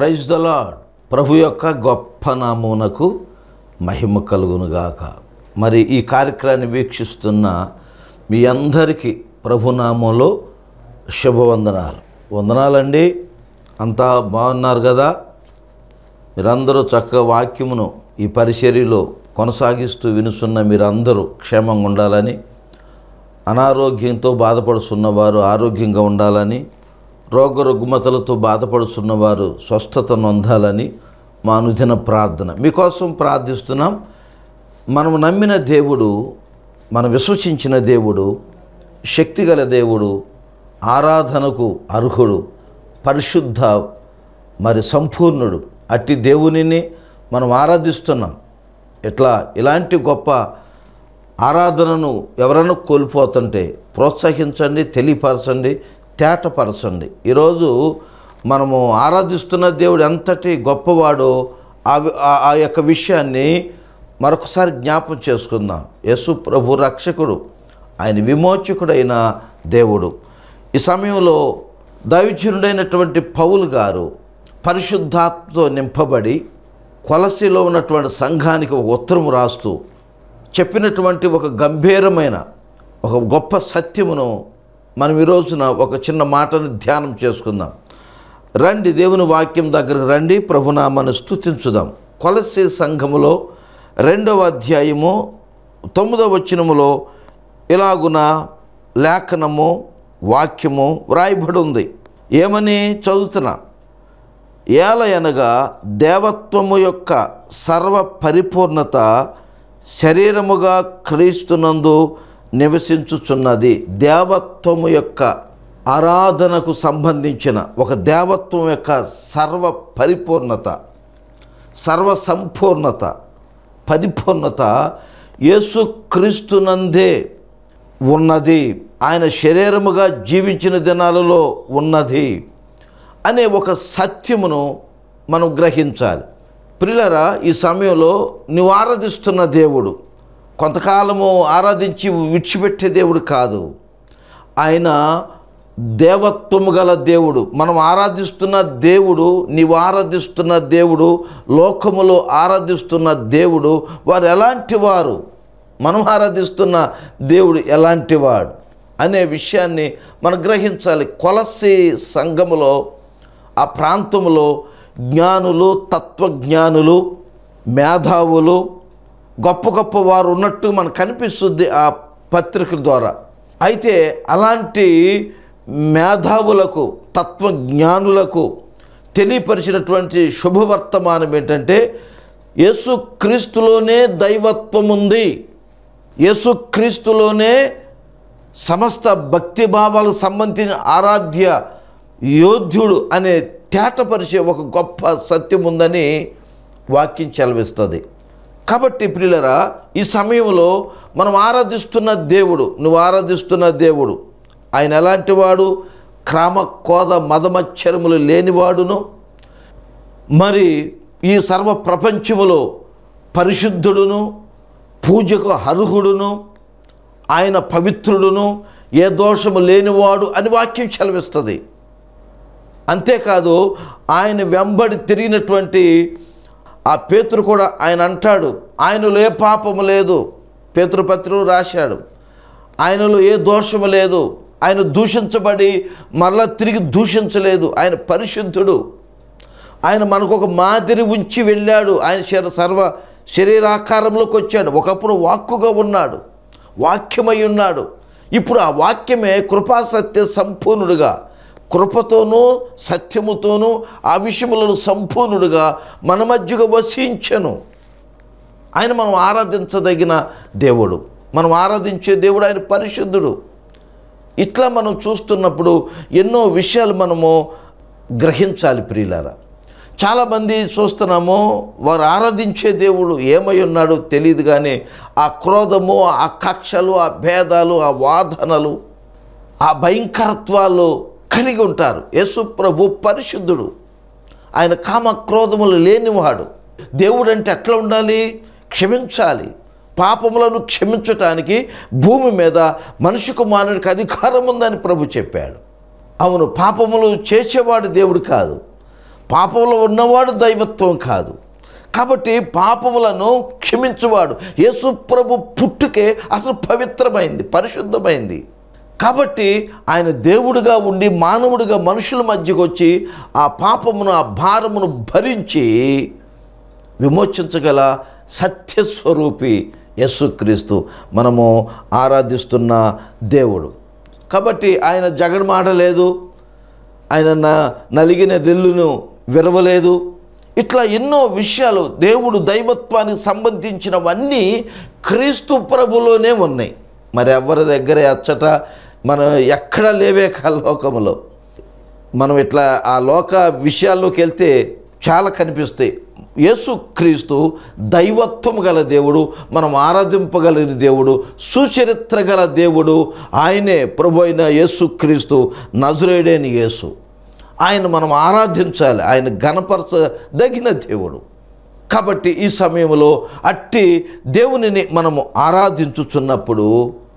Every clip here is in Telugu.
Praise the lord. ప్రభు యొక్క గొప్ప నామమునకు మహిమ కలుగునుగాక. మరి ఈ కార్యక్రమాన్ని వీక్షిస్తున్న మీ అందరికీ ప్రభునామంలో శుభవందనాలు. వందనాలండి. అంతా బాగున్నారు కదా? మీరందరూ చక్కగా వాక్యమును ఈ పరిచర్యలో కొనసాగిస్తూ వినుస్తున్న మీరందరూ క్షేమంగా ఉండాలని, అనారోగ్యంతో బాధపడుతున్నవారు ఆరోగ్యంగా ఉండాలని, రోగరుగ్మతలతో బాధపడుతున్నవారు స్వస్థత నొందాలని మా అనుదిన ప్రార్థన. మీకోసం ప్రార్థిస్తున్నాం. మనము నమ్మిన దేవుడు, మనం విశ్వసించిన దేవుడు శక్తిగల దేవుడు, ఆరాధనకు అర్హుడు, పరిశుద్ధ మరి సంపూర్ణుడు. అట్టి దేవునిని మనం ఆరాధిస్తున్నాం. ఇలాంటి గొప్ప ఆరాధనను ఎవరైనా కోల్పోతుంటే ప్రోత్సహించండి, తెలియపరచండి, తేటపరచండి. ఈరోజు మనము ఆరాధిస్తున్న దేవుడు ఎంతటి గొప్పవాడో ఆ యొక్క విషయాన్ని మరొకసారి జ్ఞాపం చేసుకుందాం. యేసు ప్రభు రక్షకుడు, ఆయన విమోచకుడైన దేవుడు. ఈ సమయంలో దైవజనుడైనటువంటి పౌలు గారు పరిశుద్ధాత్మతో నింపబడి కొలసీలో ఉన్నటువంటి సంఘానికి ఒక ఉత్తరం రాస్తూ చెప్పినటువంటి ఒక గంభీరమైన ఒక గొప్ప సత్యమును మనం ఈ రోజున ఒక చిన్న మాటను ధ్యానం చేసుకుందాం. రండి, దేవుని వాక్యం దగ్గరకు రండి, ప్రభునామాన్ని స్తుతించుదాం. కొలసీ సంఘములో 2వ అధ్యాయము 9వ వచనములో ఇలాగున లేఖనము వాక్యము వ్రాయబడి ఉంది. ఏమని చదువుతున్నా? ఏలయనగా దేవత్వము యొక్క సర్వ పరిపూర్ణత శరీరముగా క్రీస్తునందు నివసించుచున్నది. దేవత్వము యొక్క ఆరాధనకు సంబంధించిన ఒక దేవత్వం యొక్క సర్వ పరిపూర్ణత, సర్వసంపూర్ణత, పరిపూర్ణత యేసుక్రీస్తునందే ఉన్నది. ఆయన శరీరముగా జీవించిన దినాలలో ఉన్నది అనే ఒక సత్యమును మనం గ్రహించాలి. ప్రియులారా, ఈ సమయంలో నువ్వు ఆరాధిస్తున్న దేవుడు కొంతకాలము ఆరాధించి విడిచిపెట్టే దేవుడు కాదు. ఆయన దేవత్వము గల దేవుడు. మనం ఆరాధిస్తున్న దేవుడు, నీవు ఆరాధిస్తున్న దేవుడు, లోకములో ఆరాధిస్తున్న దేవుడు, వారు ఎలాంటి వారు, మనం ఆరాధిస్తున్న దేవుడు ఎలాంటి వాడు అనే విషయాన్ని మనం గ్రహించాలి. కొలసీ సంఘములో, ఆ ప్రాంతంలో జ్ఞానులు, తత్వజ్ఞానులు, మేధావులు, గొప్ప గొప్ప వారు ఉన్నట్టు మనకు కనిపిస్తుంది ఆ పత్రికల ద్వారా. అయితే అలాంటి మేధావులకు, తత్వజ్ఞానులకు తెలియపరిచినటువంటి శుభవర్తమానం ఏంటంటే యేసుక్రీస్తులోనే దైవత్వం ఉంది, యేసుక్రీస్తులోనే సమస్త భక్తి భావాలకు సంబంధించిన ఆరాధ్య యోధ్యుడు అనే తేటపరిచే ఒక గొప్ప సత్యం ఉందని వాక్యం చెలవిస్తుంది. కాబట్టి ప్రియులరా, ఈ సమయంలో మనం ఆరాధిస్తున్న దేవుడు, నువ్వు ఆరాధిస్తున్న దేవుడు ఆయన ఎలాంటి వాడు? క్రమ కోద మదమచ్చరములు లేనివాడును, మరి ఈ సర్వ ప్రపంచములో పరిశుద్ధుడును, పూజకు అర్హుడును, ఆయన పవిత్రుడును, ఏ దోషము లేనివాడు అని వాక్యం చెలవిస్తుంది. అంతేకాదు, ఆయన వెంబడి తిరిగినటువంటి ఆ పేతురు కూడా ఆయన అంటాడు, ఆయనలో ఏ పాపము లేదు. పేతురుపత్రికలో రాశాడు, ఆయనలో ఏ దోషము లేదు. ఆయన దూషించబడి మరలా తిరిగి దూషించలేదు. ఆయన పరిశుద్ధుడు. ఆయన మనకు ఒక మాదిరి ఉంచి వెళ్ళాడు. ఆయన సర్వ శరీరాకారంలోకి వచ్చాడు. ఒకప్పుడు వాక్కుగా ఉన్నాడు, వాక్యమై ఉన్నాడు. ఇప్పుడు ఆ వాక్యమే కృపాసత్య సంపూర్ణుడుగా, కృపతోనూ సత్యముతోనూ ఆ విషయములను సంపూర్ణుడుగా మన మధ్యగా వసించెను. ఆయన మనం ఆరాధించదగిన దేవుడు, మనం ఆరాధించే దేవుడు ఆయన పరిశుద్ధుడు. ఇట్లా మనం చూస్తున్నప్పుడు ఎన్నో విషయాలు మనము గ్రహించాలి ప్రియులారా. చాలామంది చూస్తున్నాము, వారు ఆరాధించే దేవుడు ఏమై ఉన్నాడో తెలియదు, కానీ ఆ క్రోధము, ఆ కక్షలు, ఆ భేదాలు, ఆ వాదనలు, ఆ భయంకరత్వాలు కలిగి ఉంటారు. యేసు ప్రభు పరిశుద్ధుడు, ఆయన కామ క్రోధములు లేనివాడు. దేవుడు అంటే ఎట్లా ఉండాలి? క్షమించాలి. పాపములను క్షమించటానికి భూమి మీద మనిషి కుమారునికి అధికారం ఉందని ప్రభు చెప్పాడు. అవును, పాపములు చేసేవాడు దేవుడు కాదు, పాపంలో ఉన్నవాడు దైవత్వం కాదు. కాబట్టి పాపములను క్షమించువాడు. యేసు ప్రభు పుట్టుకే అసలు పవిత్రమైంది, పరిశుద్ధమైంది. కాబట్టి ఆయన దేవుడిగా ఉండి మానవుడిగా మనుషుల మధ్యకు వచ్చి ఆ పాపమును, ఆ భారమును భరించి విమోచించగల సత్యస్వరూపి యేసుక్రీస్తు మనము ఆరాధిస్తున్న దేవుడు. కాబట్టి ఆయన జగడమాడలేదు, ఆయన నలిగిన రెల్లును విరవలేదు. ఇట్లా ఎన్నో విషయాలు దేవుడు దైవత్వానికి సంబంధించినవన్నీ క్రీస్తు ప్రభులోనే ఉన్నాయి. మరి ఎవరి దగ్గర అచ్చట మనం ఎక్కడ లేవే లోకంలో. మనం ఇట్లా ఆ లోక విషయాల్లోకి వెళ్తే చాలా కనిపిస్తాయి. యేసుక్రీస్తు దైవత్వం గల దేవుడు, మనం ఆరాధింపగలిగిన దేవుడు, సుచరిత్ర గల దేవుడు. ఆయనే ప్రభు అయిన యేసుక్రీస్తు, నజరేయుడైన యేసు. ఆయన మనం ఆరాధించాలి, ఆయన ఘనపరచదగిన దేవుడు. కాబట్టి ఈ సమయంలో అట్టి దేవునిని మనము ఆరాధించుచున్నప్పుడు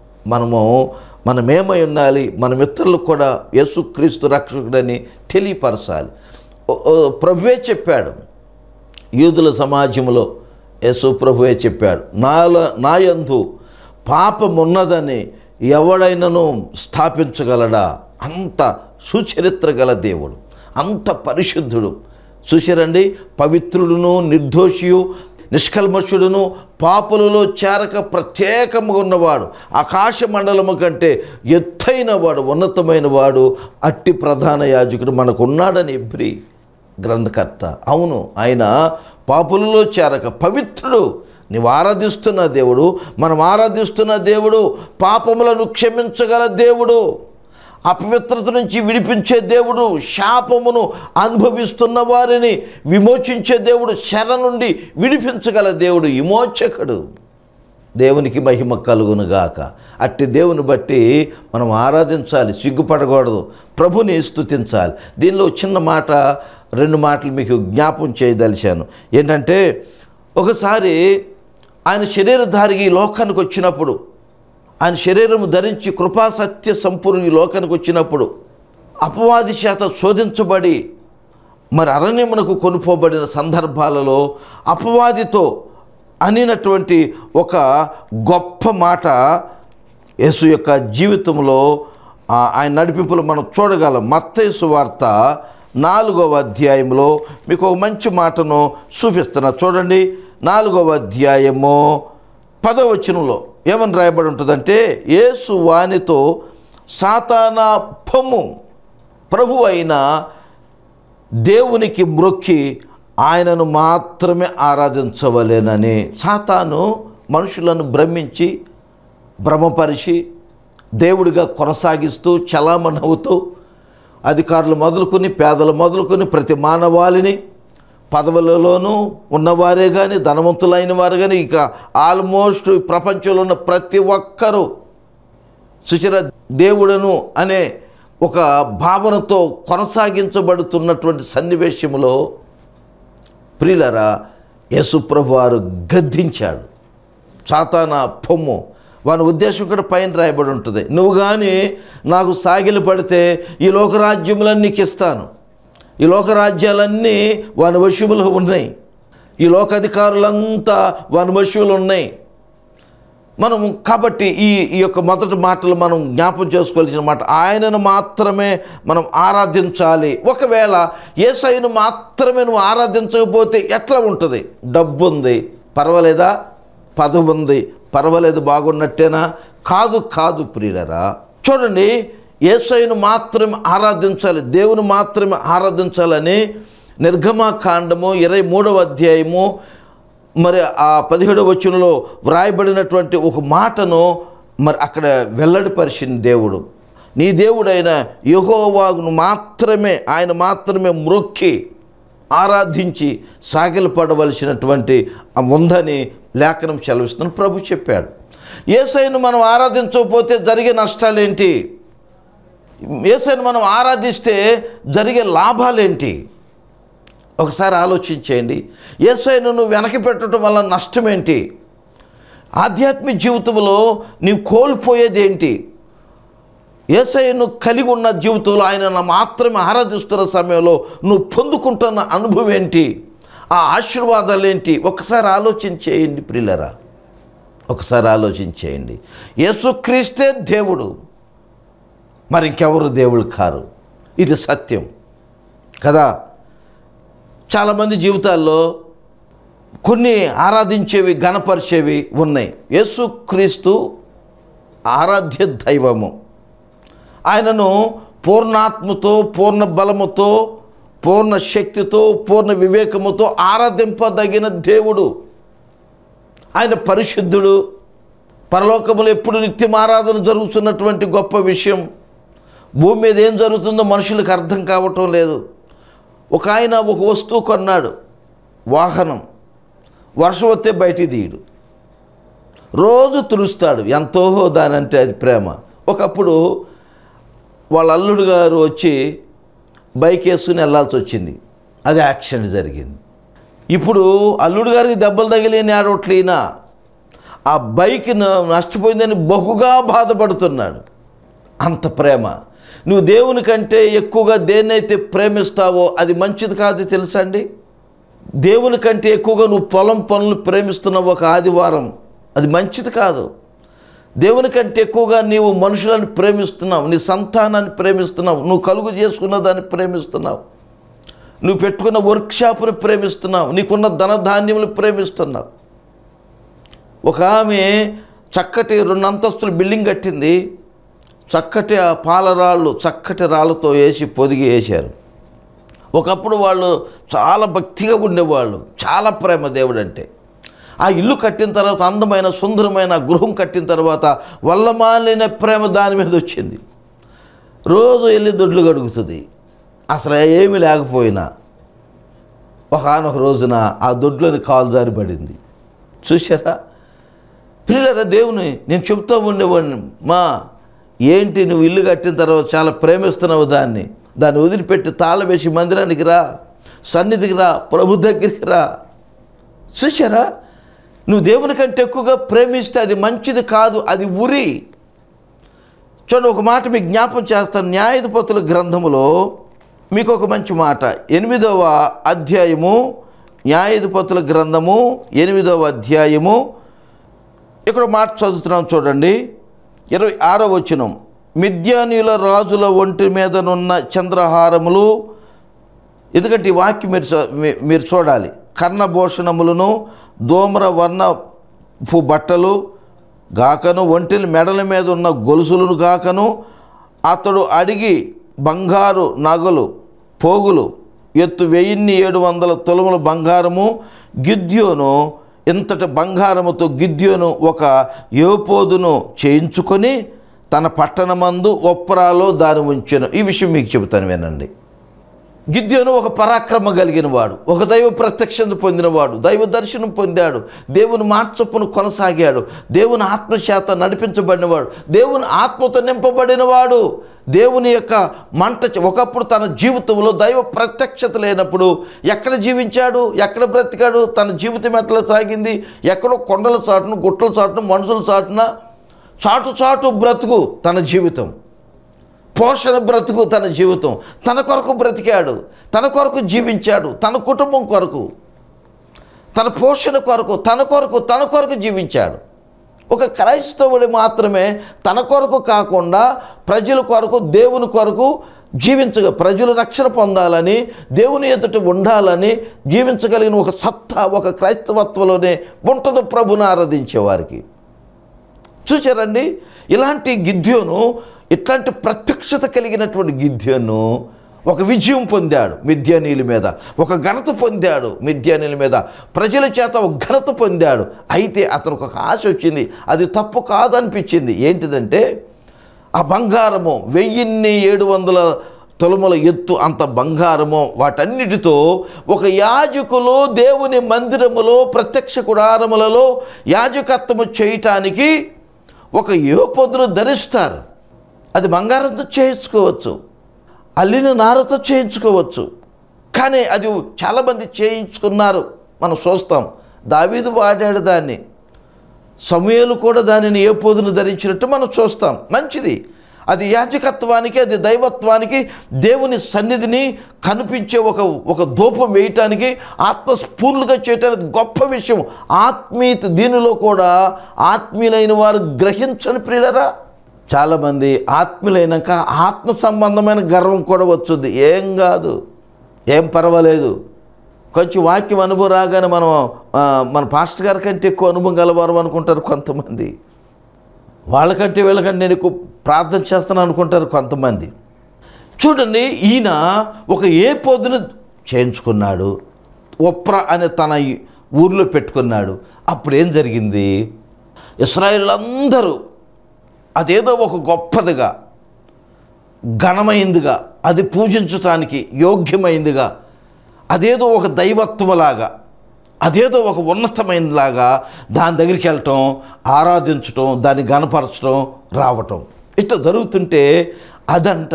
మనమేమై ఉండాలి? మన మిత్రులకు కూడా యేసుక్రీస్తు రక్షకుడని తెలియపరచాలి. ప్రభువే చెప్పాడు, యూదుల సమాజంలో యేసు ప్రభువే చెప్పాడు, నా యందు పాపమున్నదని ఎవడైనను స్థాపించగలడా? అంత సుచరిత్ర గల దేవుడు, అంత పరిశుద్ధుడు. చూశారండి, పవిత్రుడును, నిర్దోషియు, నిష్కల్మషుడును, పాపులలో చేరక ప్రత్యేకముగా ఉన్నవాడు, ఆకాశ మండలము కంటే ఎత్తైన వాడు, ఉన్నతమైన వాడు, అట్టి ప్రధాన యాజకుడు మనకున్నాడని ఎబ్రీ గ్రంథకర్త. అవును, ఆయన పాపులలో చేరక పవిత్రుడు. నీవు ఆరాధిస్తున్న దేవుడు, మనం ఆరాధిస్తున్న దేవుడు పాపములను క్షమించగల దేవుడు, అపవిత్రత నుంచి విడిపించే దేవుడు, శాపమును అనుభవిస్తున్న వారిని విమోచించే దేవుడు, శర నుండి విడిపించగల దేవుడు, విమోచకుడు. దేవునికి మహిమ కలుగునుగాక. అట్టి దేవుని బట్టి మనం ఆరాధించాలి, సిగ్గుపడకూడదు, ప్రభుని స్తుతించాలి. దీనిలో చిన్న మాట, 2 మాటలు మీకు జ్ఞాపం చేయదలిచాను. ఏంటంటే, ఒకసారి ఆయన శరీరధారికి ఈ లోకానికి వచ్చినప్పుడు, ఆయన శరీరము ధరించి కృపాసత్య సంపూర్ణ ఈ లోకానికి వచ్చినప్పుడు అపవాది చేత శోధించబడి మరి అరణ్యమునకు కొనుపోబడిన సందర్భాలలో అపవాదితో అనినటువంటి ఒక గొప్ప మాట యేసు యొక్క జీవితంలో ఆయన నడిపింపులు మనం చూడగలం. మత్తయి సువార్త 4వ అధ్యాయంలో మీకు ఒక మంచి మాటను చూపిస్తున్నా. చూడండి, 4వ అధ్యాయము 10వ వచనంలో ఏమని రాయబడి ఉంటుందంటే, యేసు వానితో, సాతానా పొమ్ము, ప్రభు అయిన దేవునికి మ్రొక్కి ఆయనను మాత్రమే ఆరాధించవలేనని. సాతాను మనుషులను భ్రమించి, భ్రమపరిచి, దేవుడిగా కొనసాగిస్తూ, చలామణవుతూ, అధికారులు మొదలుకొని, పేదలు మొదలుకొని, ప్రతి మానవాళిని, పదవులలోనూ ఉన్నవారే కానీ, ధనవంతులైన వారు కానీ, ఇక ఆల్మోస్ట్ ప్రపంచంలో ఉన్న ప్రతి ఒక్కరూ సుచిర దేవుడను అనే ఒక భావనతో కొనసాగించబడుతున్నటువంటి సన్నివేశంలో ప్రియులారా, యేసుప్రభు వారు గద్దించాడు. సాతానా పొమ్ము, వాని ఉద్దేశం కూడా పైన రాయబడి ఉంటుంది. నువ్వు కానీ నాకు సాగిలి పడితే ఈ లోకరాజ్యములన్నీ నీకు ఇస్తాను. ఈ లోకరాజ్యాలన్నీ వాని వశములో ఉన్నాయి, ఈ లోకాధికారులంతా వాని వశములు ఉన్నాయి. మనం కాబట్టి ఈ యొక్క మొదటి మాటలు మనం జ్ఞాపం చేసుకోవాల్సిన మాట, ఆయనను మాత్రమే మనం ఆరాధించాలి. ఒకవేళ యేసయ్యను మాత్రమే నువ్వు ఆరాధించకపోతే ఎట్లా ఉంటుంది? డబ్బు ఉంది, పర్వాలేదా? పదవి ఉంది, పర్వాలేదు, బాగున్నట్టేనా? కాదు ప్రియులరా. చూడండి, యేసయ్యను మాత్రమే ఆరాధించాలి, దేవుని మాత్రమే ఆరాధించాలని నిర్గమకాండము 23వ అధ్యాయము మరి ఆ 17వ వచనంలో వ్రాయబడినటువంటి ఒక మాటను మరి అక్కడ వెల్లడిపరిచిన దేవుడు, నీ దేవుడైన యెహోవాను మాత్రమే, ఆయన మాత్రమే మ్రొక్కి ఆరాధించి సాగిలపడవలసినటువంటి ఉందని లేఖనం సెలవిస్తుందని ప్రభు చెప్పాడు. యేసయ్యను మనం ఆరాధించకపోతే జరిగే నష్టాలేంటి? యేసయ్యను మనం ఆరాధిస్తే జరిగే లాభాలేంటి? ఒకసారి ఆలోచించేయండి. యేసయ్యను నువ్వు వెనక్కి పెట్టడం వల్ల నష్టం ఏంటి? ఆధ్యాత్మిక జీవితంలో నీవు కోల్పోయేది ఏంటి? యేసయ్యను కలిగి ఉన్న జీవితంలో ఆయనను మాత్రమే ఆరాధిస్తున్న సమయంలో నువ్వు పొందుకుంటున్న అనుభవం ఏంటి, ఆ ఆశీర్వాదాలు ఏంటి? ఒకసారి ఆలోచన చేయండి ప్రియులారా, ఒకసారి ఆలోచన చేయండి. యేసుక్రీస్తే దేవుడు, మరి ఇంకెవరు దేవుడు కారు. ఇది సత్యం కదా. చాలామంది జీవితాల్లో కొన్ని ఆరాధించేవి, ఘనపరిచేవి ఉన్నాయి. యేసుక్రీస్తు ఆరాధ్య దైవము. ఆయనను పూర్ణాత్మతో, పూర్ణ బలముతో, పూర్ణ శక్తితో, పూర్ణ వివేకముతో ఆరాధింపదగిన దేవుడు. ఆయన పరిశుద్ధుడు. పరలోకములో ఎప్పుడు నిత్యం ఆరాధన జరుగుతున్నటువంటి గొప్ప విషయం. భూమి మీద ఏం జరుగుతుందో మనుషులకు అర్థం కావటం లేదు. ఒక ఆయన ఒక వస్తువు కొన్నాడు, వాహనం. వర్షం వస్తే బయటికి తీయడు, రోజు తుడుస్తాడు. ఎంతో దానంటే అది ప్రేమ. ఒకప్పుడు వాళ్ళ అల్లుడు గారు వచ్చి బైక్ వేసుకుని వెళ్ళాల్సి వచ్చింది, అది యాక్సిడెంట్ జరిగింది. ఇప్పుడు అల్లుడు గారికి దెబ్బలు తగిలేని ఆడవట్లేనా, ఆ బైక్ నష్టపోయిందని బహుగా బాధపడుతున్నాడు. అంత ప్రేమ. నువ్వు దేవుని కంటే ఎక్కువగా దేన్నైతే ప్రేమిస్తావో అది మంచిది కాదు, తెలుసా అండి? దేవుని కంటే ఎక్కువగా నువ్వు పొలం పనులు ప్రేమిస్తున్నావు ఒక ఆదివారం, అది మంచిది కాదు. దేవుని కంటే ఎక్కువగా నీవు మనుషులను ప్రేమిస్తున్నావు, నీ సంతానాన్ని ప్రేమిస్తున్నావు, నువ్వు కలుగు చేసుకున్న దాన్ని ప్రేమిస్తున్నావు, నువ్వు పెట్టుకున్న వర్క్షాప్ని ప్రేమిస్తున్నావు, నీకున్న ధనధాన్యములు ప్రేమిస్తున్నావు. ఒక ఆమె చక్కటి 2 అంతస్తుల బిల్డింగ్ కట్టింది. చక్కటి ఆ పాలరాళ్ళు చక్కటి రాళ్ళతో వేసి పొదిగి వేశారు. ఒకప్పుడు వాళ్ళు చాలా భక్తిగా ఉండేవాళ్ళు, చాలా ప్రేమ దేవుడు అంటే. ఆ ఇల్లు కట్టిన తర్వాత, అందమైన సుందరమైన గృహం కట్టిన తర్వాత వల్లమాలిన ప్రేమ దాని మీద వచ్చింది. రోజు వెళ్ళి దొడ్లు కడుగుతుంది, అసలు ఏమీ లేకపోయినా. ఒకనొక రోజున ఆ దొడ్లోని కాలు జారి పడింది. చూసారా పిల్లల, దేవుని నేను చెప్తూ ఉండేవాడిని, మా ఏంటి నువ్వు ఇల్లు కట్టిన తర్వాత చాలా ప్రేమిస్తున్నావు దాన్ని వదిలిపెట్టి తాళం వేసి మందిరానికి రా, సన్నిధికి రా, ప్రభు దగ్గరికి రా. చూసారా, నువ్వు దేవుని కంటే ఎక్కువగా ప్రేమిస్తే అది మంచిది కాదు, అది ఉరి. చూడండి, ఒక మాట మీకు జ్ఞాపం చేస్తాను. న్యాయాధిపతుల గ్రంథములో మీకు ఒక మంచి మాట, 8వ అధ్యాయము, న్యాయాధిపతుల గ్రంథము 8వ అధ్యాయము. ఇక్కడ మాట చదువుతున్నాం చూడండి, 26వ వచనం. మిద్యానీయుల రాజుల ఒంటి మీదనున్న చంద్రహారములు, ఎందుకంటే ఈ వాక్యం మీరు చూడాలి, కర్ణభూషణములను ధూమ్ర వర్ణపు బట్టలు గాకను, ఒంటిల మెడల మీద ఉన్న గొలుసులను గాకను, అతడు అడిగి బంగారు నగలు పోగులు ఎత్తు 1700 తులముల బంగారము. గిద్యోను ఇంతటి బంగారముతో గిద్యోను ఒక యోపోదును చేయించుకొని తన పట్టణమందు ఒప్రాలో దాని ఉంచెను. ఈ విషయం మీకు చెబుతాను, వినండి. గిద్యోను ఒక పరాక్రమ కలిగిన వాడు, ఒక దైవ ప్రత్యక్షత పొందినవాడు, దైవ దర్శనం పొందాడు, దేవుని మాట చొప్పున కొనసాగాడు, దేవుని ఆత్మచేత నడిపించబడినవాడు, దేవుని ఆత్మతో నింపబడినవాడు, దేవుని యొక్క మంట. ఒకప్పుడు తన జీవితంలో దైవ ప్రత్యక్షత లేనప్పుడు ఎక్కడ జీవించాడు, ఎక్కడ బ్రతికాడు? తన జీవితం ఎట్లా సాగింది? ఎక్కడో కొండల చాటును, గుట్టల చాటును, మనుషుల చాటున చాటు బ్రతుకు తన జీవితం, పోషణ బ్రతుకు తన జీవితం. తన కొరకు బ్రతికాడు, తన కొరకు జీవించాడు, తన కుటుంబం కొరకు, తన పోషణ కొరకు, తన కొరకు జీవించాడు. ఒక క్రైస్తవుడు మాత్రమే తన కొరకు కాకుండా ప్రజల కొరకు, దేవుని కొరకు ప్రజలు రక్షణ పొందాలని, దేవుని ఎదుట ఉండాలని జీవించగలిగిన ఒక సత్తా ఒక క్రైస్తవత్వంలోనే ఉంటుంది ప్రభుని ఆరాధించేవారికి. చూశారండి, ఇలాంటి గిద్యోను, ఇట్లాంటి ప్రత్యక్షత కలిగినటువంటి గిద్యోను ఒక విజయం పొందాడు మిద్యానీయుల మీద, ఒక ఘనత పొందాడు మిద్యానీయుల మీద, ప్రజల చేత ఒక ఘనత పొందాడు. అయితే అతనికి ఒక ఆశ వచ్చింది, అది తప్పు కాదనిపించింది. ఏంటిదంటే ఆ బంగారము 1700 తులముల ఎత్తు అంత బంగారము, వాటన్నిటితో ఒక యాజకులు దేవుని మందిరములో ప్రత్యక్ష గుడారములలో యాజకత్వము చేయటానికి ఒక యోపొద్దును ధరిస్తారు. అది బంగారంతో చేయించుకోవచ్చు, అల్లిన నారతో చేయించుకోవచ్చు, కానీ అది చాలామంది చేయించుకున్నారు. మనం చూస్తాం, దావీదు వాడాడు దాన్ని, సమూయేలు కూడా దానిని ఏపోదును ధరించినట్టు మనం చూస్తాం. మంచిది, అది యాజకత్వానికి, అది దైవత్వానికి, దేవుని సన్నిధిని కనిపించే ఒక ధూపం వేయటానికి, ఆత్మస్ఫూర్తిగా చేయటానికి గొప్ప విషయం. ఆత్మీయత దీనిలో కూడా ఆత్మీయులైన వారు గ్రహించని ప్రియులరా. చాలామంది ఆత్మీయులైనాక ఆత్మ సంబంధమైన గర్వం కూడా వచ్చుద్ది. ఏం కాదు, ఏం పర్వాలేదు, కొంచెం వాక్యం అనుభవం రాగానే మన పాస్టర్ గారి కంటే ఎక్కువ అనుభవం గలవారు అనుకుంటారు కొంతమంది. వాళ్ళకంటే వీళ్ళకంటే నేను ఎక్కువ ప్రార్థన చేస్తాను అనుకుంటారు కొంతమంది. చూడండి, ఈయన ఒక ఏ పొద్దును చేయించుకున్నాడు, ఒప్రా అనే తన ఊర్లో పెట్టుకున్నాడు. అప్పుడు ఏం జరిగింది? ఇశ్రాయేలులందరూ అదేదో ఒక గొప్పదిగా, ఘనమైందిగా, అది పూజించటానికి యోగ్యమైందిగా, అదేదో ఒక దైవత్వలాగా, అదేదో ఒక ఉన్నతమైనలాగా దాని దగ్గరికి వెళ్ళటం, ఆరాధించటం, దాన్ని గణపరచడం, రావటం, ఇట్లా జరుగుతుంటే అదంట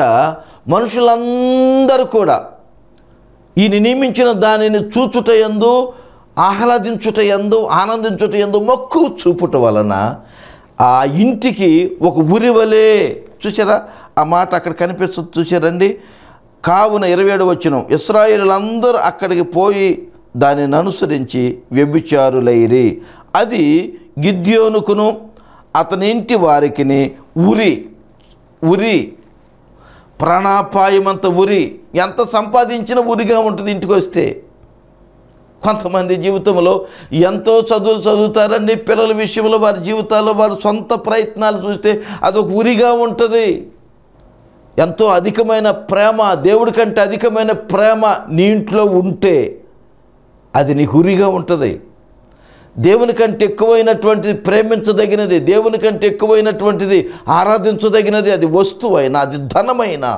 మనుషులందరూ కూడా ఈయన నియమించిన దానిని చూచుటయందు, ఆహ్లాదించుటయందు, ఆనందించుటయందు మక్కువ చూపుట వలన ఆ ఇంటికి ఒక ఉరివలే. చూసారా ఆ మాట అక్కడ కనిపిస్తుంది, చూసారండి. కావున 27వ వచనం, ఇశ్రాయేలులందరూ అక్కడికి పోయి దానిని అనుసరించి వ్యభిచారులైరి. అది గిద్యోనుకును అతని ఇంటి వారికి ఉరి ప్రాణాపాయమంత ఉరి. ఎంత సంపాదించినా ఉరిగా ఉంటుంది ఇంటికి వస్తే. కొంతమంది జీవితంలో ఎంతో చదువుతారండి, పిల్లల విషయంలో వారి జీవితాల్లో వారి సొంత ప్రయత్నాలు చూస్తే అదొక ఉరిగా ఉంటుంది. ఎంతో అధికమైన ప్రేమ, దేవుడి కంటే అధికమైన ప్రేమ నీ ఇంట్లో ఉంటే అది నీకు ఉరిగా ఉంటుంది. దేవుని కంటే ఎక్కువైనటువంటిది ప్రేమించదగినది, దేవుని కంటే ఎక్కువైనటువంటిది ఆరాధించదగినది, అది వస్తువైనా, అది ధనమైనా,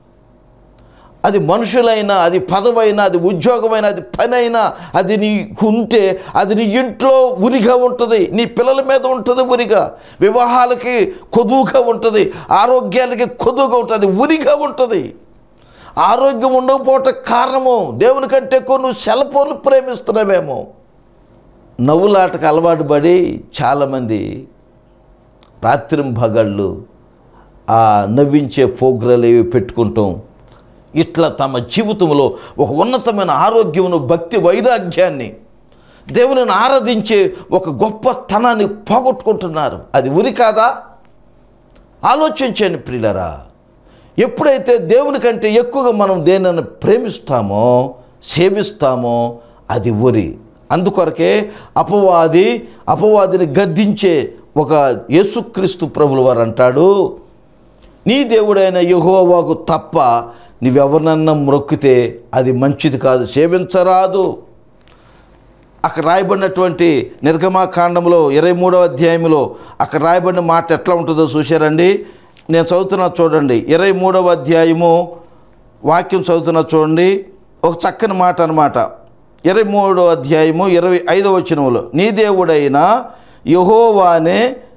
అది మనుషులైనా, అది పదవైనా, అది ఉద్యోగమైనా, అది పని అయినా, అది నీకు ఉంటే అది నీ ఇంట్లో ఉరిగా ఉంటుంది. నీ పిల్లల మీద ఉంటుంది ఉరిగా, వివాహాలకి కొదువుగా ఉంటుంది, ఆరోగ్యాలకి కొదువుగా ఉంటుంది, అది ఉరిగా ఉంటుంది. ఆరోగ్యం ఉండకపోవటం కారణము దేవుని కంటే ఎక్కువ నువ్వు సెల్ ఫోన్లు ప్రేమిస్తున్నావేమో. నవ్వులాటకు అలవాటు పడి చాలామంది రాత్రింబగళ్ళు ఆ నవ్వించే ప్రోగ్రాలు ఏవి పెట్టుకుంటాం. ఇట్లా తమ జీవితంలో ఒక ఉన్నతమైన ఆరోగ్యమును, భక్తి వైరాగ్యాన్ని, దేవునిని ఆరాధించే ఒక గొప్పతనాన్ని పోగొట్టుకుంటున్నారు. అది ఉరి కాదా? ఆలోచించండి ప్రియులరా. ఎప్పుడైతే దేవుని కంటే ఎక్కువగా మనం దేనిని ప్రేమిస్తామో, సేవిస్తామో అది ఉరి. అందుకొరకే అపవాదిని గద్దించే ఒక యేసుక్రీస్తు ప్రభుల వారు అంటాడు, నీ దేవుడైన యెహోవాకు తప్ప నీవెవరినన్నా మొక్కితే అది మంచిది కాదు, సేవించరాదు. అక్కడ రాయబడినటువంటి నిర్గమాకాండంలో 23వ అధ్యాయంలో అక్కడ రాయబడిన మాట ఎట్లా ఉంటుందో చూశారండి. నేను చదువుతున్నా చూడండి, 23వ అధ్యాయము వాక్యం చదువుతున్నా చూడండి. ఒక చక్కని మాట అన్నమాట. 23వ అధ్యాయము 25వ వచనంలో, నీ దేవుడైన యెహోవానే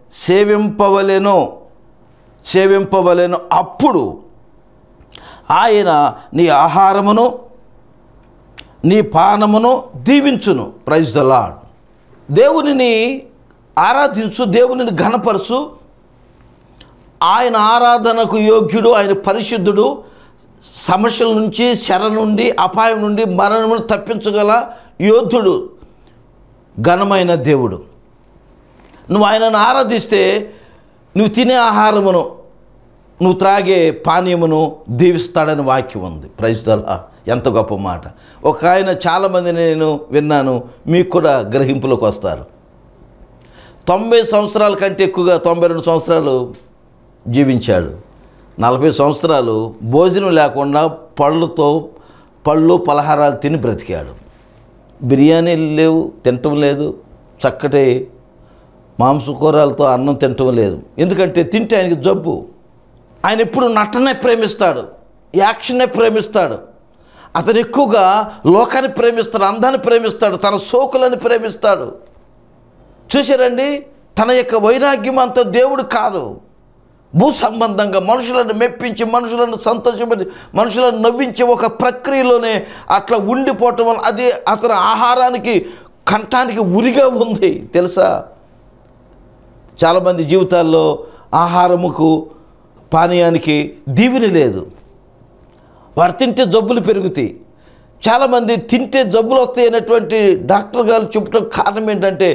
సేవింపవలెను, అప్పుడు ఆయన నీ ఆహారమును నీ పానమును దీవించును. Praise the Lord. దేవునిని ఆరాధించు, దేవునిని ఘనపరచు. ఆయన ఆరాధనకు యోగ్యుడు, ఆయన పరిశుద్ధుడు, సమస్యల నుంచి, శర నుండి, అపాయం నుండి, మరణమును తప్పించగల యోధుడు, ఘనమైన దేవుడు. నువ్వు ఆయనను ఆరాధిస్తే నువ్వు తినే ఆహారమును, నువ్వు త్రాగే పానీయమును దీవిస్తాడని వాక్యం ఉంది. Praise the Lord. ఎంత గొప్ప మాట. ఒక ఆయన చాలామందిని నేను విన్నాను, మీకు కూడా గ్రహింపులోకి వస్తారు. 90 సంవత్సరాల కంటే ఎక్కువగా 92 సంవత్సరాలు జీవించాడు. 40 సంవత్సరాలు భోజనం లేకుండా పళ్ళు పలహారాలు తిని బ్రతికాడు. బిర్యానీలు లేవు, తినటం లేదు. చక్కటి మాంసకూరలతో అన్నం తినటం లేదు. ఎందుకంటే తింటే ఆయనకి జబ్బు. ఆయన ఎప్పుడు నటనే ప్రేమిస్తాడు, యాక్షన్నే ప్రేమిస్తాడు. అతను ఎక్కువగా లోకాన్ని ప్రేమిస్తాడు, అందాన్ని ప్రేమిస్తాడు, తన సోకులని ప్రేమిస్తాడు. చూశారండి, తన యొక్క వైరాగ్యం అంత దేవుడు కాదు. భూ సంబంధంగా మనుషులను మెప్పించి, మనుషులను సంతోషపడి, మనుషులను నవ్వించే ఒక ప్రక్రియలోనే అట్లా ఉండిపోవటం వల్ల అది అతని ఆహారానికి, కంఠానికి ఉరిగా ఉంది. తెలుసా, చాలామంది జీవితాల్లో ఆహారముకు పానీయానికి దీవెన లేదు. వారు తింటే జబ్బులు పెరుగుతాయి. చాలామంది తింటే జబ్బులు వస్తాయి అనేటువంటి డాక్టర్ గారు చెప్పడం కారణం ఏంటంటే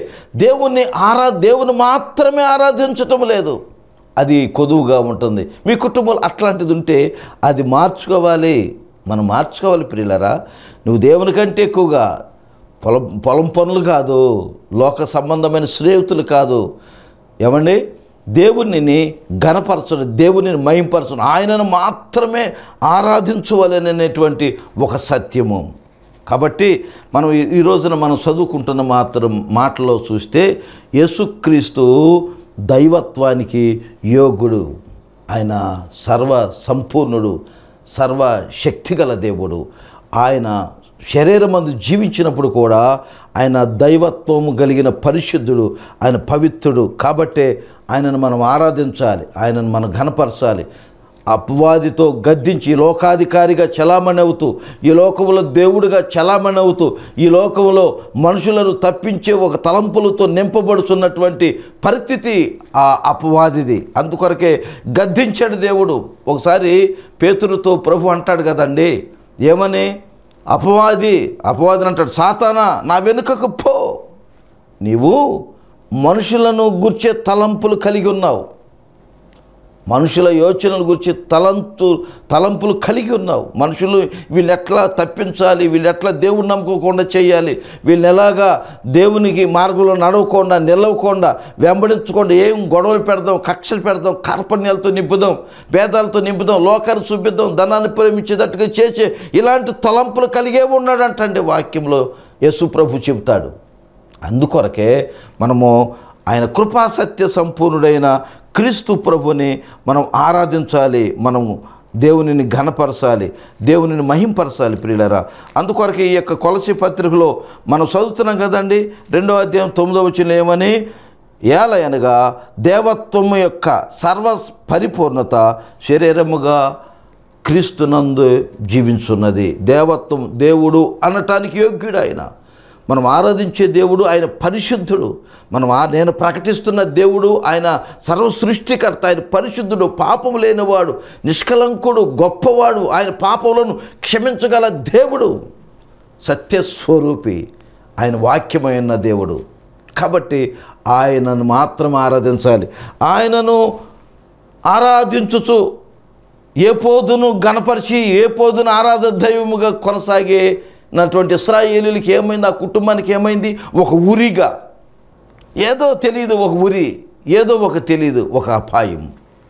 దేవుని మాత్రమే ఆరాధించటం లేదు. అది కొదువుగా ఉంటుంది. మీ కుటుంబంలో అట్లాంటిది ఉంటే అది మార్చుకోవాలి. మనం మార్చుకోవాలి ప్రియులారా. నువ్వు దేవుని కంటే ఎక్కువగా పొలం పనులు కాదు, లోక సంబంధమైన స్నేహితులు కాదు, ఏమండి, దేవునిని ఘనపరచడం, దేవునిని మహింపరచడం, ఆయనను మాత్రమే ఆరాధించవాలనేటువంటి ఒక సత్యము. కాబట్టి మనం ఈ రోజున మనం చదువుకుంటున్న మాటలో చూస్తే యేసుక్రీస్తు దైవత్వానికి యోగ్యుడు. ఆయన సర్వ సంపూర్ణుడు, సర్వశక్తిగల దేవుడు. ఆయన శరీరమందు జీవించినప్పుడు కూడా ఆయన దైవత్వము కలిగిన పరిశుద్ధుడు, ఆయన పవిత్రుడు. కాబట్టే ఆయనను మనం ఆరాధించాలి, ఆయనను మనం ఘనపరచాలి. అపవాదితో గద్దించి ఈ లోకాధికారిగా చలామణి అవుతూ, ఈ లోకంలో దేవుడిగా చలామణి అవుతూ, ఈ లోకంలో మనుషులను తప్పించే ఒక తలంపులతో నింపబడుతున్నటువంటి పరిస్థితి ఆ అపవాదిది. అందుకొరకే గద్దించాడు దేవుడు. ఒకసారి పేతురుతో ప్రభు అంటాడు కదండి, ఏమని? అపవాదిని అంటాడు, సాతానా నా వెనుకకు పో, నీవు మనుషులను గుర్చే తలంపులు కలిగి ఉన్నావు, మనుషుల యోచనలు గురించి తలంపులు కలిగి ఉన్నావు. మనుషులు వీళ్ళని ఎట్లా తప్పించాలి, వీళ్ళు ఎట్లా దేవుని నమ్ముకోకుండా చేయాలి, వీళ్ళని ఎలాగా దేవునికి మార్గంలో నడవకుండా నిలవకుండా వెంబడించకుండా ఏం గొడవలు పెడదాం, కక్షలు పెడదాం, కార్పణ్యాలతో నింపుదాం, భేదాలతో నింపుదాం, లోకాన్ని చూపిద్దాం, ధనాన్ని ప్రేమించేటట్టుగా చేసే ఇలాంటి తలంపులు కలిగే ఉన్నాడంటండి వాక్యంలో యేసు ప్రభు చెబుతాడు. అందుకొరకే మనము ఆయన కృపాసత్య సంపూర్ణుడైన క్రీస్తు ప్రభుని మనం ఆరాధించాలి, మనం దేవునిని ఘనపరచాలి, దేవునిని మహింపరచాలి ప్రియులారా. అందుకొరకే ఈ యొక్క కొలసీ పత్రికలో మనం చదువుతున్నాం కదండి, 2వ అధ్యాయం 9వ వచనం ఏమని? ఏలయనగా దేవత్వము యొక్క సర్వ పరిపూర్ణత శరీరముగా క్రీస్తునందు జీవించున్నది. దేవత్వం, దేవుడు అనటానికి యోగ్యుడు ఆయన. మనం ఆరాధించే దేవుడు ఆయన పరిశుద్ధుడు. నేను ప్రకటిస్తున్న దేవుడు ఆయన సర్వ సృష్టికర్త, ఆయన పరిశుద్ధుడు, పాపము లేనివాడు, నిష్కలంకుడు, గొప్పవాడు, ఆయన పాపములను క్షమించగల దేవుడు, సత్యస్వరూపి, ఆయన వాక్యమైన దేవుడు. కాబట్టి ఆయనను మాత్రం ఆరాధించాలి. ఆయనను ఆరాధించుచు ఏ పోదును గణపరిచి ఏ పోదును ఆరాధ దైవముగా కొనసాగినటువంటి ఇశ్రాయేలీయులకి ఏమైంది? ఆ కుటుంబానికి ఏమైంది? ఒక ఉరిగా, ఏదో తెలియదు, ఒక ఉరి, ఏదో ఒక తెలియదు, ఒక అపాయం.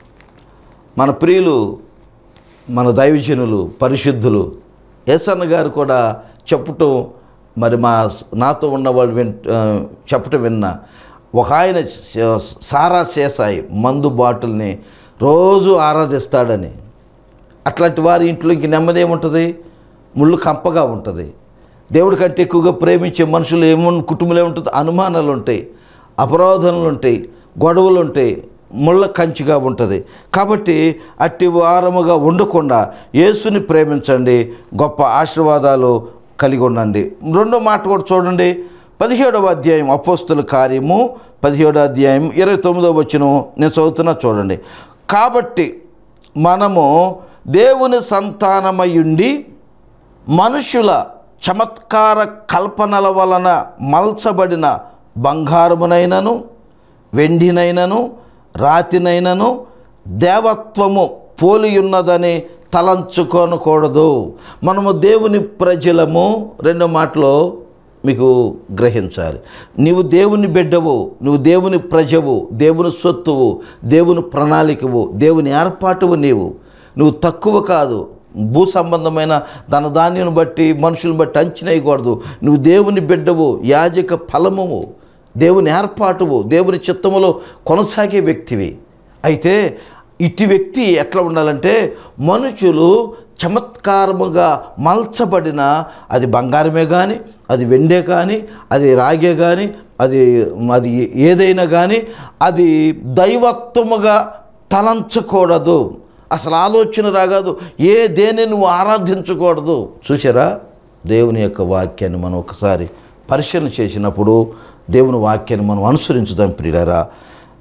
మన ప్రియులు, మన దైవజనులు, పరిశుద్ధులు యేసన్న గారు కూడా చెప్పటం, మరి నాతో ఉన్నవాళ్ళు చెప్పటం విన్నా. ఒక ఆయన సారా శేషాయి మందు బాటిల్ని రోజు ఆరాధిస్తాడని. అట్లాంటి వారి ఇంట్లో ఇంక నెమ్మది ఏముంటుంది? ముళ్ళు కంపగా ఉంటుంది. దేవుడి కంటే ఎక్కువగా ప్రేమించే మనుషులు కుటుంబంలో ఏముంటుంది? అనుమానాలు ఉంటాయి, అపరాధనలు ఉంటాయి, గొడవలు ఉంటాయి, ముళ్ళ కంచిగా ఉంటుంది. కాబట్టి అట్టి వారముగా ఉండకుండా యేసుని ప్రేమించండి, గొప్ప ఆశీర్వాదాలు కలిగి ఉండండి. 2వ మాట కూడా చూడండి, 17వ అధ్యాయం అపోస్తుల కార్యము 17వ అధ్యాయం 29వ వచనం నేను చదువుతున్నా చూడండి. కాబట్టి మనము దేవుని సంతానమయుండి మనుషుల చమత్కార కల్పనల వలన మలచబడిన బంగారమునైనను వెండినైనను రాతినైనను దేవత్వము పోలియున్నదని తలంచుకొనకూడదు. మనము దేవుని ప్రజలము. 2వ మాటలో మీకు గ్రహించాలి. నీవు దేవుని బిడ్డవు, నువ్వు దేవుని ప్రజవు, దేవుని సొత్తువు, దేవుని ప్రణాళికవు, దేవుని ఏర్పాటువు. నువ్వు తక్కువ కాదు. భూ సంబంధమైన ధనధాన్యం బట్టి, మనుషులను బట్టి అంచనా వేయకూడదు. నువ్వు దేవుని బిడ్డవు, యాజక ఫలమువు, దేవుని ఏర్పాటువు, దేవుని చిత్తములో కొనసాగే వ్యక్తివి. అయితే ఇటు వ్యక్తి ఎట్లా ఉండాలంటే, మనుషులు చమత్కారముగా మలచబడిన, అది బంగారమే కానీ, అది వెండే కానీ, అది రాగే కానీ, అది ఏదైనా కానీ, అది దైవత్వముగా తలంచకూడదు. అసలు ఆలోచన రాగాదు. దేన్ని నువ్వు ఆరాధించకూడదు. చూసారా, దేవుని యొక్క వాక్యాన్ని మనం ఒకసారి పరిశీలన చేసినప్పుడు దేవుని వాక్యాన్ని మనం అనుసరించుదాం ప్రియులారా.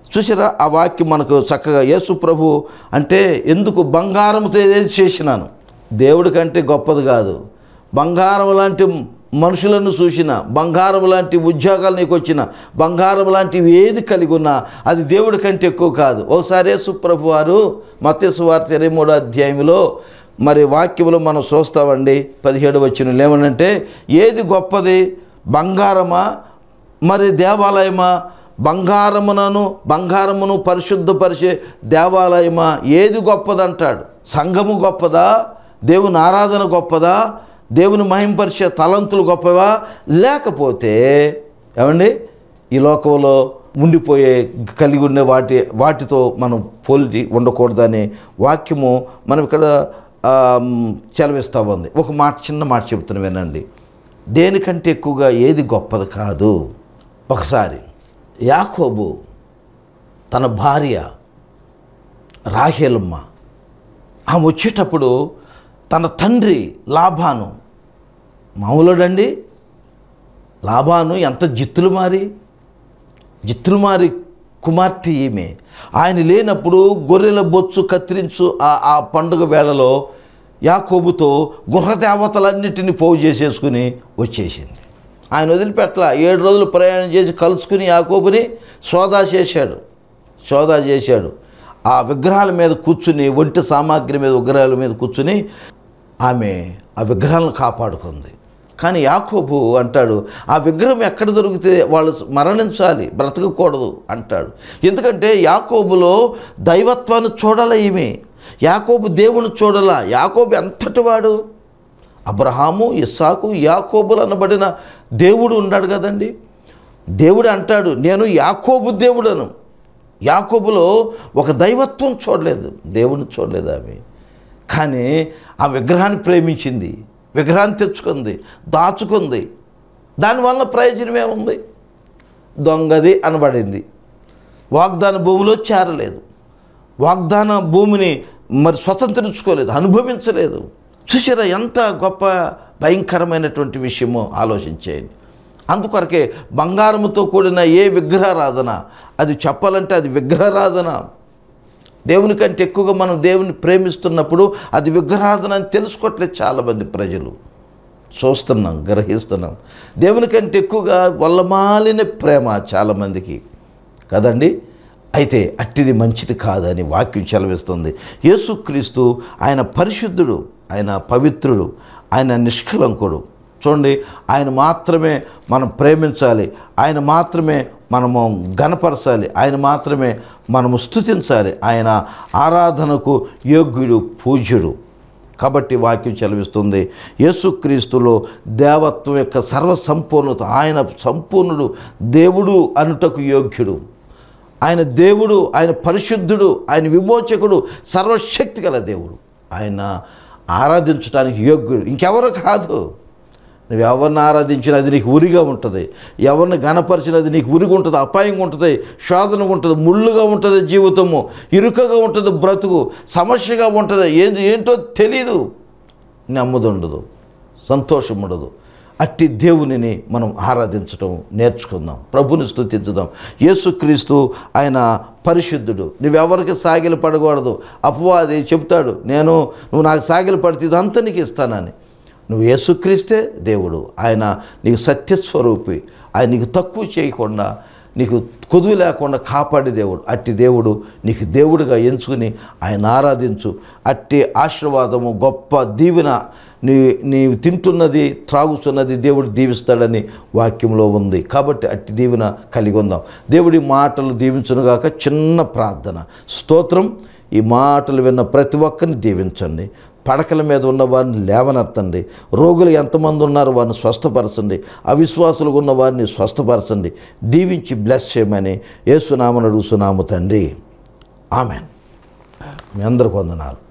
చూసారా, ఆ వాక్యం మనకు చక్కగా యేసు ప్రభు అంటే ఎందుకు బంగారంతో ఏది చేసినాను, దేవుడి కంటే గొప్పది కాదు. బంగారం లాంటి మనుషులను చూసిన, బంగారం లాంటి ఉద్యోగాలు నీకు వచ్చిన, బంగారం లాంటివి ఏది కలిగి ఉన్నా అది దేవుడి కంటే ఎక్కువ కాదు. ఒకసారి యేసు ప్రభు వారు మత్తయి సువార్త 23వ అధ్యాయంలో మరి వాక్యంలో మనం చూస్తామండి. 17వ వచనంలో ఏమనంటే, ఏది గొప్పది, బంగారమా మరి దేవాలయమా? బంగారమును పరిశుద్ధపరిచే దేవాలయమా? ఏది గొప్పదంటాడు? సంఘము గొప్పదా? దేవుని ఆరాధన గొప్పదా? దేవుని మహింపరిచే తలంతులు గొప్పవా? లేకపోతే ఏమండి ఈ లోకంలో ఉండిపోయే కలిగి ఉండే వాటితో మనం పోల్చి ఉండకూడదనే వాక్యము మనం ఇక్కడ చెలవిస్తూ ఉంది. ఒక మాట, చిన్న మాట చెబుతున్నా వినండి. దేనికంటే ఎక్కువగా ఏది గొప్పది కాదు. ఒకసారి యాకోబు తన భార్య రాహేలమ్మ ఆమె వచ్చేటప్పుడు తన తండ్రి లాబాను, మామూలుడండి లాబాను ఎంత జిత్తులు మారి కుమార్తె ఈమె. ఆయన లేనప్పుడు గొర్రెల బొచ్చు కత్తిరించు ఆ పండుగ వేళలో యాకోబుతో గుర్ర దేవతలన్నిటిని పోగు చేసేసుకుని వచ్చేసింది. ఆయన వదిలిపెట్ల 7 రోజులు ప్రయాణం చేసి కలుసుకుని యాకోబుని సోదా చేశాడు. ఆ విగ్రహాల మీద కూర్చుని, ఒంటి సామాగ్రి మీద విగ్రహాల మీద కూర్చుని ఆమె ఆ విగ్రహాలను కాపాడుకుంది. కానీ యాకోబు అంటాడు, ఆ విగ్రహం ఎక్కడ దొరికితే వాళ్ళు మరణించాలి, బ్రతకకూడదు అంటాడు. ఎందుకంటే యాకోబులో దైవత్వాన్ని చూడాల ఈమె. యాకోబు దేవుని చూడాల. యాకోబు ఎంతటి వాడు? అబ్రహాము, ఇస్సాకు, యాకోబులు అనబడిన దేవుడు ఉన్నాడు కదండి. దేవుడు అంటాడు, నేను యాకోబు దేవుడను. యాకోబులో ఒక దైవత్వం చూడలేదు, దేవుని చూడలేదు ఆమె. కానీ ఆ విగ్రహాన్ని ప్రేమించింది, విగ్రహాన్ని తెచ్చుకుంది, దాచుకుంది. దానివల్ల ప్రయోజనం ఏముంది? దొంగది అనబడింది. వాగ్దాన భూమిలో చేరలేదు, వాగ్దాన భూమిని మరి స్వతంత్రించుకోలేదు, అనుభవించలేదు. చూసారా ఎంత గొప్ప భయంకరమైనటువంటి విషయమో ఆలోచించేయండి. అందుకొరకే బంగారముతో కూడిన ఏ విగ్రహారాధన, అది చెప్పాలంటే అది విగ్రహారాధన. దేవుని కంటే ఎక్కువగా మనం దేవుని ప్రేమిస్తున్నప్పుడు అది విగ్రహారాధన అని తెలుసుకోవట్లేదు చాలామంది ప్రజలు. చూస్తున్నాం, గ్రహిస్తున్నాం. దేవుని కంటే ఎక్కువగా వల్లమాలిన ప్రేమ చాలామందికి కదండి. అయితే అట్టిది మంచిది కాదని వాక్యం చెలవిస్తుంది. యేసుక్రీస్తు ఆయన పరిశుద్ధుడు, ఆయన పవిత్రుడు, ఆయన నిష్కలంకుడు. చూడండి, ఆయన మాత్రమే మనం ప్రేమించాలి, ఆయన మాత్రమే మనము ఘనపరచాలి, ఆయన మాత్రమే మనము స్తుతించాలి. ఆయన ఆరాధనకు యోగ్యుడు, పూజ్యుడు. కాబట్టి వాక్యం చెలవిస్తుంది, యేసుక్రీస్తులో దేవత్వం యొక్క సర్వసంపూర్ణత, ఆయన సంపూర్ణుడు, దేవుడు అనుటకు యోగ్యుడు. ఆయన దేవుడు, ఆయన పరిశుద్ధుడు, ఆయన విమోచకుడు, సర్వశక్తి గల దేవుడు. ఆయన ఆరాధించడానికి యోగ్యుడు, ఇంకెవరు కాదు. నువ్వు ఎవరిని ఆరాధించినా అది నీకు ఉరిగా ఉంటుంది, ఎవరిని ఘనపరిచినది నీకు ఉరిగా ఉంటుంది, అపాయంగా ఉంటుంది, శోధనగా ఉంటుంది, ముళ్ళుగా ఉంటుంది, జీవితము ఇరుకగా ఉంటుంది, బ్రతుకు సమస్యగా ఉంటుంది, ఏంటో తెలీదు, నెమ్మది ఉండదు, సంతోషం ఉండదు. అట్టి దేవునిని మనం ఆరాధించడం నేర్చుకుందాం, ప్రభుని స్తుతించుదాం. యేసుక్రీస్తు ఆయన పరిశుద్ధుడు. నువ్వెవరికి సాగిలు పడకూడదు. అపవాది చెప్తాడు, నువ్వు నాకు సాగిలు పడితే ఇదంతా నీకు ఇస్తానని. నువ్వు యేసుక్రీస్తే దేవుడు, ఆయన నీకు సత్యస్వరూపి, ఆయన నీకు తక్కువ చేయకుండా, నీకు కొదువు లేకుండా కాపాడే దేవుడు. అట్టి దేవుడు నీకు దేవుడిగా ఎంచుకుని ఆయన ఆరాధించు. అట్టి ఆశీర్వాదము, గొప్ప దీవెన నీవు తింటున్నది, త్రాగుతున్నది దేవుడు దీవిస్తాడని వాక్యంలో ఉంది. కాబట్టి అట్టి దీవెన కలిగి ఉందాం. దేవుడి మాటలు దీవించునుగాక. చిన్న ప్రార్థన. స్తోత్రం. ఈ మాటలు విన్న ప్రతి ఒక్కరిని దీవించండి. పడకల మీద ఉన్న వారిని లేవనెత్తండి. రోగులు ఎంతమంది ఉన్నారో వారిని స్వస్థపరచండి. అవిశ్వాసులుగా ఉన్న వారిని స్వస్థపరచండి. దీవించి బ్లెస్ చేయమని యేసునామమున అడుగుచున్నాము తండ్రి. ఆమెన్. మీ అందరికీ వందనాలు.